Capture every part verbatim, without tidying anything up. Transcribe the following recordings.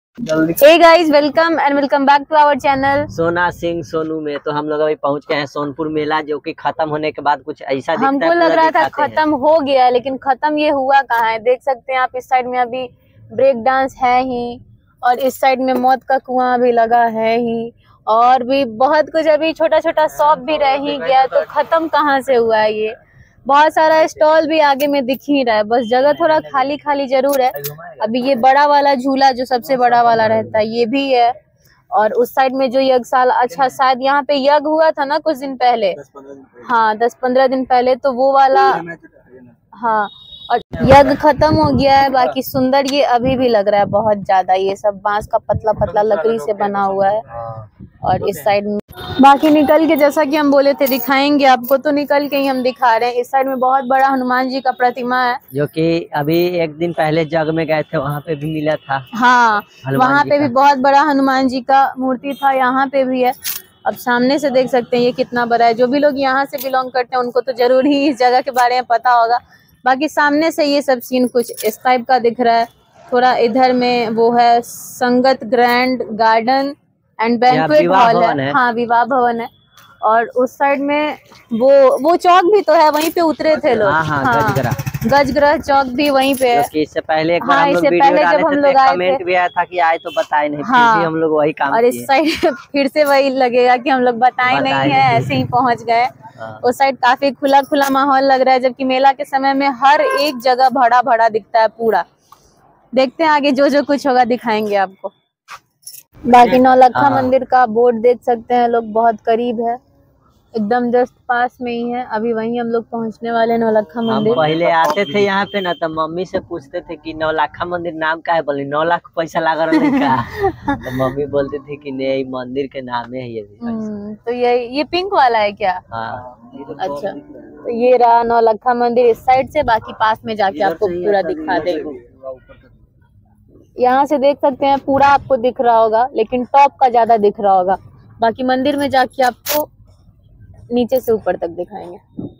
Hey guys, welcome and welcome back to our channel Sona Singh Sonu में। तो हम लोग अभी पहुंच गए हैं सोनपुर मेला, जो कि खत्म होने के बाद कुछ ऐसा दिखता है। हमको लग रहा था खत्म हो गया, लेकिन खत्म ये हुआ कहाँ है। देख सकते हैं आप, इस साइड में अभी ब्रेक डांस है ही, और इस साइड में मौत का कुआं भी लगा है ही, और भी बहुत कुछ। अभी छोटा छोटा शॉप भी रह ही गया, तो खत्म कहाँ से हुआ है ये। बहुत सारा स्टॉल भी आगे में दिख ही रहा है, बस जगह थोड़ा खाली खाली जरूर है। अभी ये बड़ा वाला झूला जो सबसे बड़ा वाला रहता है ये भी है, और उस साइड में जो यज्ञशाला, अच्छा शायद यहाँ पे यज्ञ हुआ था ना कुछ दिन पहले, हाँ दस पंद्रह दिन पहले, तो वो वाला, हाँ, और यज्ञ खत्म हो गया है। बाकी सुंदर ये अभी भी लग रहा है बहुत ज्यादा। ये सब बांस का पतला पतला लकड़ी से बना हुआ है, और इस साइड में बाकी निकल के, जैसा कि हम बोले थे दिखाएंगे आपको, तो निकल के ही हम दिखा रहे हैं। इस साइड में बहुत बड़ा हनुमान जी का प्रतिमा है, जो कि अभी एक दिन पहले जग में गए थे, वहाँ पे भी मिला था। हाँ, वहाँ पे भी बहुत बड़ा हनुमान जी का मूर्ति था, यहाँ पे भी है। अब सामने से देख सकते हैं ये कितना बड़ा है। जो भी लोग यहाँ से बिलोंग करते हैं उनको तो जरूर ही इस जगह के बारे में पता होगा। बाकी सामने से ये सब सीन कुछ इस टाइप का दिख रहा है। थोड़ा इधर में वो है Sangat grand garden and banquet hall है, है। हाँ, विवाह भवन है। और उस साइड में वो वो चौक भी तो है, वहीं पे उतरे थे लोग। हाँ, हाँ, हाँ, गजग्रह गजग्रह चौक भी वहीं पे है। इससे पहले एक बार हाँ, हम लोग इससे पहले जब हम लोग आए कमेंट भी आया था कि आए तो बताए नहीं, हाँ, फिर भी हम लोग वही काम और इस साइड फिर से वही लगेगा कि हम लोग बताए नहीं, नहीं है, ऐसे ही पहुंच गए। उस साइड काफी खुला खुला माहौल लग रहा है, जबकि मेला के समय में हर एक जगह भरा भरा दिखता है पूरा। देखते हैं आगे जो जो कुछ होगा दिखाएंगे आपको। बाकी नौलखा मंदिर का बोर्ड देख सकते हैं लोग, बहुत करीब है, एकदम जस्ट पास में ही है। अभी वहीं हम लोग पहुंचने वाले नौलखा मंदिर। हम पहले आते थे यहाँ पे ना, तो मम्मी से पूछते थे कि नौलखा मंदिर नाम का है, बोले नौ लाख पैसा लगा रहा है। तो मम्मी बोलती थी कि नहीं, मंदिर के नाम है ये। तो ये ये पिंक वाला है क्या? हाँ, अच्छा, तो ये रहा नौलखा मंदिर इस साइड से। बाकी पास में जाके आपको पूरा दिखा देंगे। यहाँ से देख सकते हैं पूरा आपको दिख रहा होगा, लेकिन टॉप का ज्यादा दिख रहा होगा। बाकी मंदिर में जाके आपको नीचे से ऊपर तक दिखाएंगे।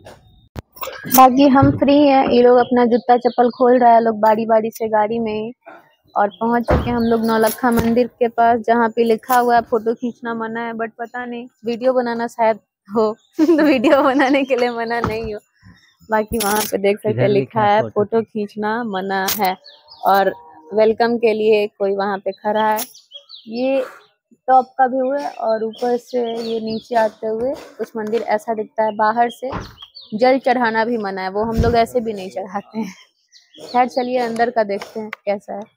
बाकी हम फ्री हैं, ये लोग अपना जूता चप्पल खोल रहा है लोग बारी बारी से गाड़ी में। और पहुंच चुके हैं हम लोग नौलखा मंदिर के पास, जहाँ पे लिखा हुआ है फोटो खींचना मना है, बट पता नहीं वीडियो बनाना शायद हो तो वीडियो बनाने के लिए मना नहीं हो। बाकी वहाँ पे देख सकते हैं लिखा है फोटो खींचना मना है, और वेलकम के लिए कोई वहाँ पे खड़ा है। ये टॉप का व्यू है, और ऊपर से ये नीचे आते हुए कुछ मंदिर ऐसा दिखता है। बाहर से जल चढ़ाना भी मना है, वो हम लोग ऐसे भी नहीं चढ़ाते हैं। खैर चलिए अंदर का देखते हैं कैसा है।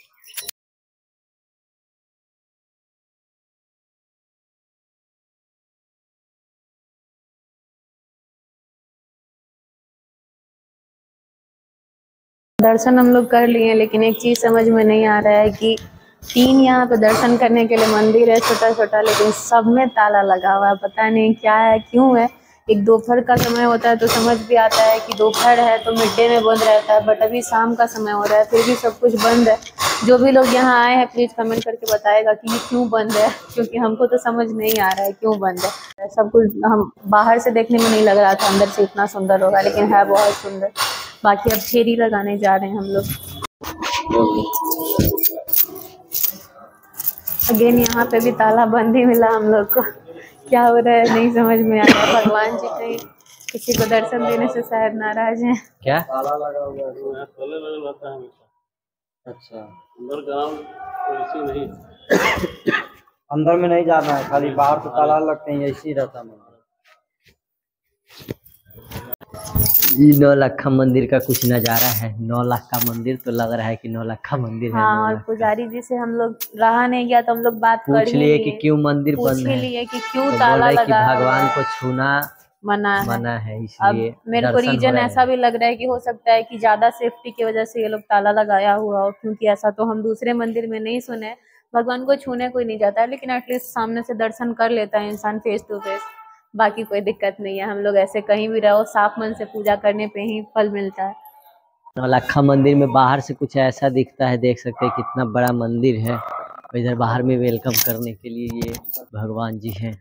दर्शन हम लोग कर लिए, लेकिन एक चीज समझ में नहीं आ रहा है कि तीन यहाँ पे दर्शन करने के लिए मंदिर है छोटा छोटा, लेकिन सब में ताला लगा हुआ है। पता नहीं क्या है, क्यों है। एक दोपहर का समय होता है तो समझ भी आता है कि दोपहर है तो मिड डे में बंद रहता है, बट अभी शाम का समय हो रहा है फिर भी सब कुछ बंद है। जो भी लोग यहाँ आए हैं प्लीज कमेंट करके बताएगा कि ये क्यों बंद है, क्योंकि हमको तो समझ नहीं आ रहा है क्यों बंद है। सब कुछ हम बाहर से देखने में नहीं लग रहा था अंदर से इतना सुंदर होगा, लेकिन है बहुत सुंदर। बाकी अब फेरी लगाने जा रहे हैं हम लोग। अगेन यहाँ पे भी ताला बंद ही मिला हम लोग को। क्या हो रहा है नहीं समझ में आ रहा है। भगवान जी कहीं किसी को दर्शन देने से शायद नाराज हैं क्या? ताला लगा हुआ है, ताले लगे रहता है हमेशा। अच्छा, अंदर ग्राउंड ऐसे नहीं, अंदर में नहीं जाना है, खाली बाहर से ताला लगते हैं, ऐसे ही रहता है। नौलखा मंदिर का कुछ नजारा है। नौ लाख का मंदिर तो लग रहा है कि नौलखा मंदिर है। हाँ, और पुजारी जी से हम लोग रहा नहीं गया तो हम लोग बात पूछ लिए कि क्यों मंदिर बंद है, लिए कि क्यों ताला लगा, भगवान को छूना मना है, मना है, इसलिए अब मेरे को रीजन ऐसा भी लग रहा है कि हो सकता है कि ज्यादा सेफ्टी की वजह से ये लोग ताला लगाया हुआ हो, क्योंकि ऐसा तो हम दूसरे मंदिर में नहीं सुने। भगवान को छूने कोई नहीं जाता है, लेकिन एटलीस्ट सामने से दर्शन कर लेता है इंसान फेस टू फेस। बाकी कोई दिक्कत नहीं है, हम लोग ऐसे कहीं भी रहो साफ मन से पूजा करने पे ही फल मिलता है। नौलखा मंदिर में बाहर से कुछ ऐसा दिखता है, देख सकते हैं कितना बड़ा मंदिर है। इधर बाहर में वेलकम करने के लिए ये भगवान जी हैं।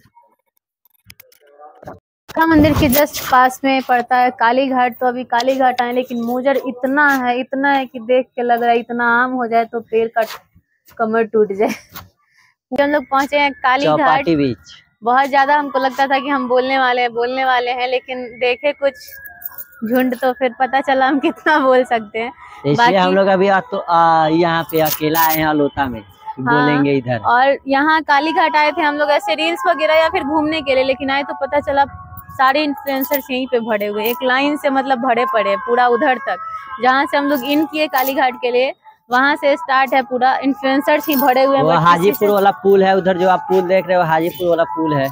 मंदिर के जस्ट पास में पड़ता है काली घाट। तो अभी काली घाट आए, लेकिन मोजर इतना है इतना है कि देख के लग रहा है इतना आम हो जाए तो पेड़ का कमर टूट जाए। हम लोग पहुंचे हैं काली घाट। चौपाटी बीच। बहुत ज्यादा हमको लगता था कि हम बोलने वाले हैं बोलने वाले हैं लेकिन देखे कुछ झुंड तो फिर पता चला हम कितना बोल सकते हैं। इसलिए हम लोग अभी तो यहाँ पे अकेला आए हैं अलोता में, बोलेंगे हाँ, इधर। और यहाँ काली घाट आए थे हम लोग ऐसे रील्स वगैरह या फिर घूमने के लिए, लेकिन आए तो पता चला सारे इन्फ्लुएंसर्स यहीं पे भरे हुए, एक लाइन से मतलब भरे पड़े पूरा उधर तक। जहाँ से हम लोग इन किए काली घाट के लिए वहां से स्टार्ट है, पूरा इन्फ्लुएंसर्स ही भरे हुए हैं। वो हाजीपुर वाला पुल है उधर, जो आप पुल देख रहे हो हाजीपुर वाला पुल है।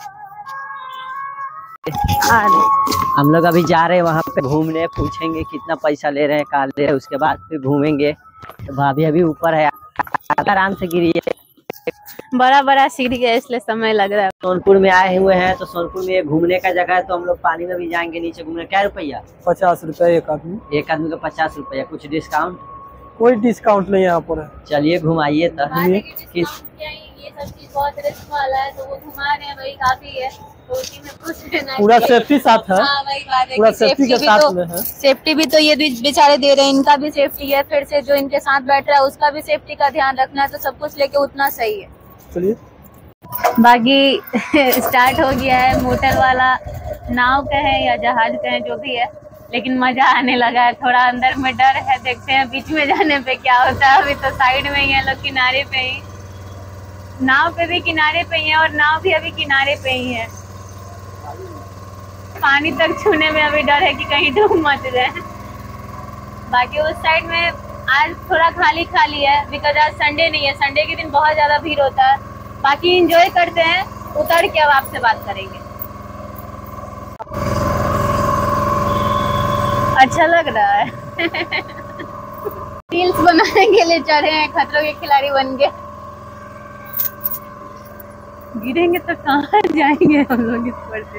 हम लोग अभी जा रहे हैं वहाँ पे घूमने, पूछेंगे कितना पैसा ले रहे हैं, कहाँ ले रहे हैं, उसके बाद फिर घूमेंगे। तो भाभी अभी ऊपर है, आराम से गिरिए, बड़ा बड़ा सीढ़ी है इसलिए समय लग रहा है। सोनपुर में आए हुए हैं तो सोनपुर में घूमने का जगह है, तो हम लोग पानी में भी जाएंगे नीचे घूमने। क्या रुपया? पचास रुपया एक आदमी। एक आदमी का पचास रुपया। कुछ डिस्काउंट? कोई डिस्काउंट नहीं यहाँ पर। चलिए घुमाइए तो। किस ये सब चीज बहुत रिस्क वाला है तो वो घुमा रहे हैं, वही काफी है। तो उसी में कुछ पूरा सेफ्टी साथ है। हाँ, वही बात है पूरा कि सेफ्टी के भी साथ तो, में है। सेफ्टी भी तो ये बेचारे दे रहे हैं, इनका भी सेफ्टी है, फिर से जो इनके साथ बैठ रहा है उसका भी सेफ्टी का ध्यान रखना है, तो सब कुछ लेके उतना सही है। चलिए बाकी स्टार्ट हो गया है, मोटर वाला नाव कहें या जहाज कहें जो भी है, लेकिन मजा आने लगा है। थोड़ा अंदर में डर है, देखते हैं बीच में जाने पे क्या होता है। अभी तो साइड में ही है लोग, किनारे पे ही, नाव पे भी किनारे पे ही है और नाव भी अभी किनारे पे ही है। पानी तक छूने में अभी डर है कि कहीं डूब मत जाए। बाकी उस साइड में आज थोड़ा खाली खाली है, बिकॉज आज संडे नहीं है, संडे के दिन बहुत ज्यादा भीड़ होता है। बाकी एंजॉय करते हैं, उतर के अब आपसे बात करेंगे। अच्छा लग रहा है। रील्स बनाने के लिए चढ़े हैं, खतरों के खिलाड़ी बन के। गिरेंगे तो कहाँ जाएंगे हम लोग इस पर से।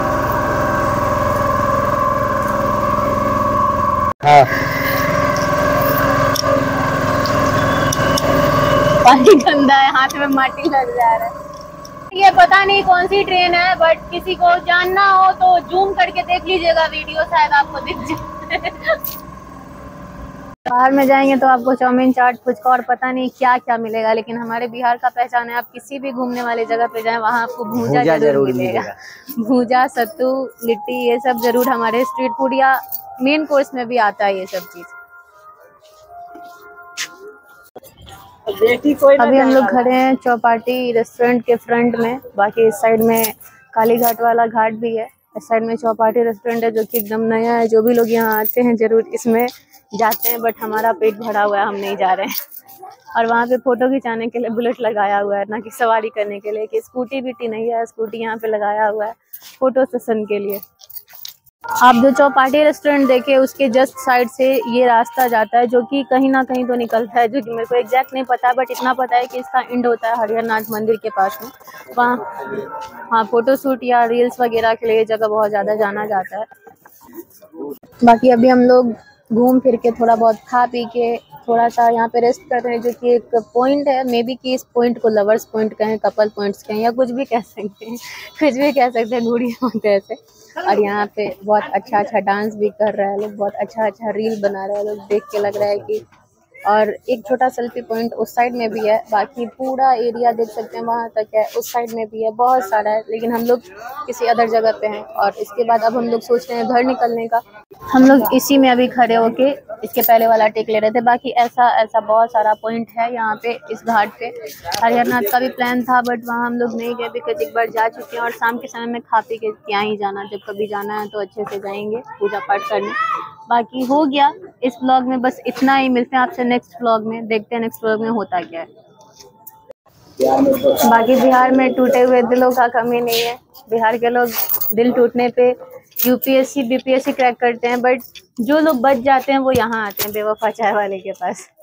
हाँ। पानी गंदा है, हाथ में माटी लग जा रहा है। ये पता नहीं कौन सी ट्रेन है, बट किसी को जानना हो तो जूम करके देख लीजिएगा वीडियो, शायद आपको दिख जाए। बाहर में जाएंगे तो आपको चाउमीन, चाट, फुचका और पता नहीं क्या क्या मिलेगा, लेकिन हमारे बिहार का पहचान है। आप किसी भी घूमने वाली जगह पे जाएं वहाँ आपको भूजा जरूर, जरूर मिलेगा। भूजा, सत्तू, लिट्टी, ये सब जरूर हमारे स्ट्रीट फूड या मेन कोर्स में भी आता है ये सब चीज। अभी हम लोग खड़े हैं चौपाटी रेस्टोरेंट के फ्रंट में। बाकी इस साइड में काली घाट वाला घाट भी है, इस साइड में चौपाटी रेस्टोरेंट है जो कि एकदम नया है। जो भी लोग यहाँ आते हैं जरूर इसमें जाते हैं, बट हमारा पेट भरा हुआ है, हम नहीं जा रहे हैं। और वहाँ पे फोटो खिंचाने के लिए बुलेट लगाया हुआ है, ना कि सवारी करने के लिए। कि स्कूटी बीटी नहीं है, स्कूटी यहाँ पे लगाया हुआ है फोटो सेशन के लिए। आप जो चौपाटी रेस्टोरेंट देखे उसके जस्ट साइड से ये रास्ता जाता है, जो कि कहीं ना कहीं तो निकलता है, जो कि मेरे को एग्जैक्ट नहीं पता, बट इतना पता है कि इसका एंड होता है हरिहरनाथ मंदिर के पास में। वहाँ हाँ फोटो शूट या रील्स वगैरह के लिए जगह बहुत ज़्यादा जाना जाता है। बाकी अभी हम लोग घूम फिर के थोड़ा बहुत खा पी के थोड़ा सा यहाँ पे रेस्ट करते हैं, जो कि एक पॉइंट है। मे बी कि इस पॉइंट को लवर्स पॉइंट कहें, कपल पॉइंट्स कहें, या कुछ भी कह सकते हैं, कुछ भी कह सकते हैं, ढूंढी होते ऐसे। और यहाँ पे बहुत अच्छा अच्छा डांस भी कर रहा है लोग, बहुत अच्छा अच्छा रील बना रहा है लोग, देख के लग रहा है कि। और एक छोटा सेल्फी पॉइंट उस साइड में भी है। बाकी पूरा एरिया देख सकते हैं वहाँ तक है, उस साइड में भी है, बहुत सारा है, लेकिन हम लोग किसी अदर जगह पे हैं। और इसके बाद अब हम लोग सोच रहे हैं घर निकलने का। हम लोग इसी में अभी खड़े होके इसके पहले वाला टेक ले रहे थे। बाकी ऐसा ऐसा बहुत सारा पॉइंट है यहाँ पे इस घाट पे। हरिहरनाथ का भी प्लान था, बट वहाँ हम लोग नहीं गए, बिकॉज एक बार जा चुके हैं। और शाम के समय में खा पी के क्या ही जाना, जब कभी जाना है तो अच्छे से जाएंगे पूजा पाठ करने। बाकी हो गया इस व्लॉग में, बस इतना ही। मिलते हैं आपसे नेक्स्ट व्लॉग में, देखते हैं नेक्स्ट व्लॉग में होता क्या है। बाकी बिहार में टूटे हुए दिलों का कमी नहीं है। बिहार के लोग दिल टूटने पे यूपीएससी बीपीएससी क्रैक करते हैं, बट जो लोग बच जाते हैं वो यहाँ आते हैं बेवफा चाय वाले के पास।